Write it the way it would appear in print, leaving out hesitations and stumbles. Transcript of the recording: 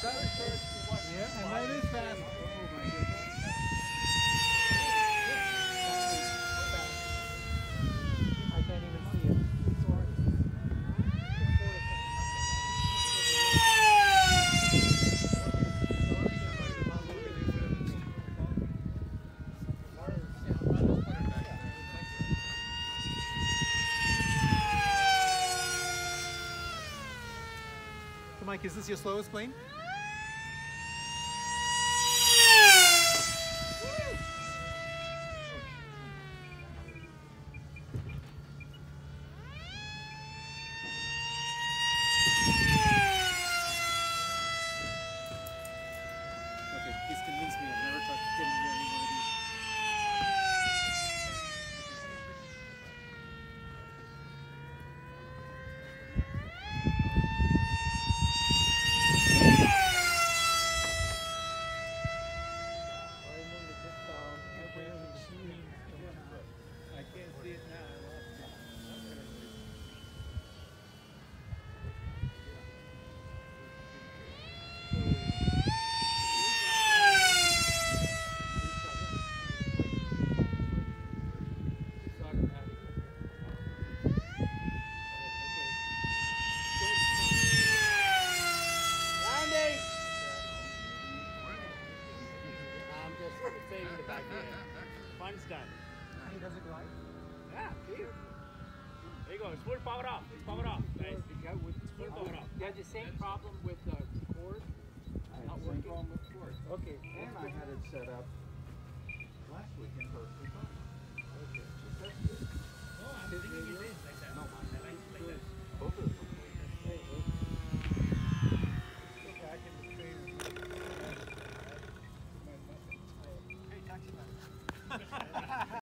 Yeah, and that is fast. Oh my goodness. I can't even see it. So Mike, is this your slowest plane? Okay, he's convinced me. I've never touched getting near any one of these. I can't see it now. Landing! I'm just saving the back end. Fun's done. He does it glide? Yeah, see? There you go. It's full power off. It's powered off, guys. It's full power off. You had the same problem with the cord? I had Not the same working? problem with cords. Okay. And I had it set up last weekend perfectly fine. Okay. So that's good. Oh, I'm thinking